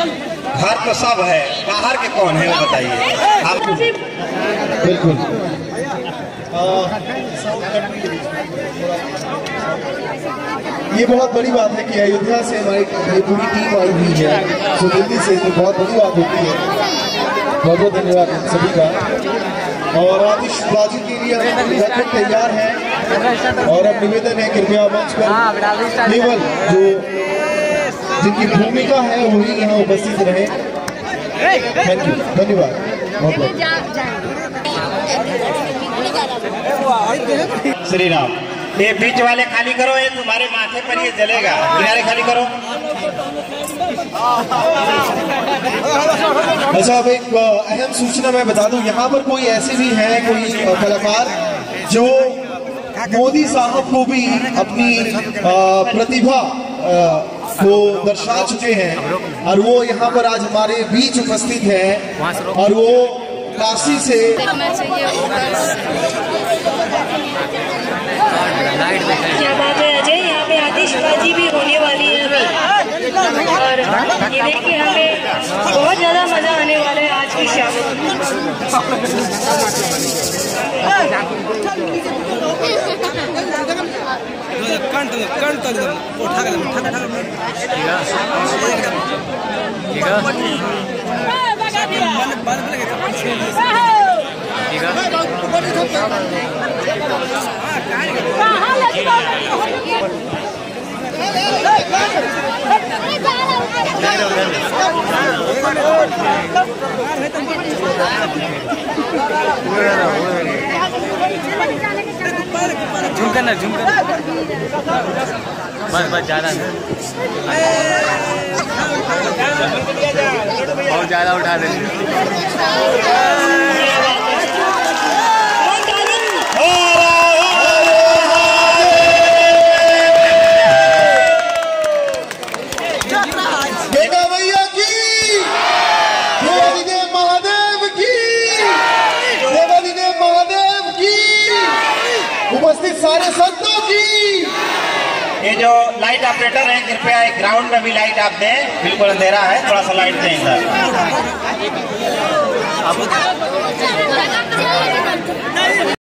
घर तो सब है, बाहर के कौन है वो बताइए आप। बिल्कुल ये बहुत बड़ी बात है कि अयोध्या से हमारी पूरी टीम आई हुई है, सो दिल्ली से, तो बहुत बड़ी बात होती है। बहुत बहुत धन्यवाद सभी का। और आतिशबाजी के लिए हम लगभग तैयार हैं और अब निवेदन है कृपया मंच पर केवल जो जिनकी भूमिका है वही यहाँ उपस्थित रहे। थैंक यू, धन्यवाद बहुत बहुत। श्री राम। ये बीच वाले खाली करो, ये तुम्हारे माथे पर ये जलेगा। किनारे खाली करो। अच्छा, अब एक अहम सूचना मैं बता दूं, यहाँ पर कोई ऐसे भी है कोई कलाकार जो मोदी साहब को भी अपनी प्रतिभा को दर्शा चुके हैं और वो यहाँ पर आज हमारे बीच उपस्थित है और वो काशी से क्या बात है अजय, यहाँ पे आतिशबाजी भी होने वाली है अभी और ये देखिए हमें बहुत ज्यादा मजा आने वाला है आज की शाम। झुम करना बस ज्यादा बहुत ज्यादा उठा दे। उपस्थित सारे संतों की। ये जो लाइट ऑपरेटर है कृपया एक ग्राउंड में भी लाइट आप दें, बिल्कुल अंधेरा है, थोड़ा सा लाइट दें इधर।